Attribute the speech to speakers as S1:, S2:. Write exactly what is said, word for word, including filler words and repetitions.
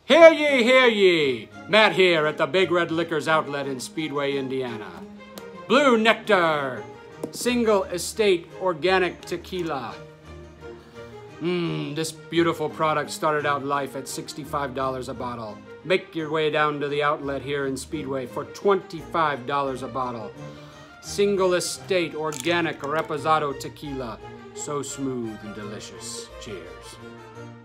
S1: Hear ye, hear ye! Matt here at the Big Red Liquors outlet in Speedway, Indiana. Blue Nectar, single estate organic tequila. Mmm, this beautiful product started out life at sixty-five dollars a bottle. Make your way down to the outlet here in Speedway for twenty-five dollars a bottle. Single estate organic reposado tequila. So smooth and delicious. Cheers.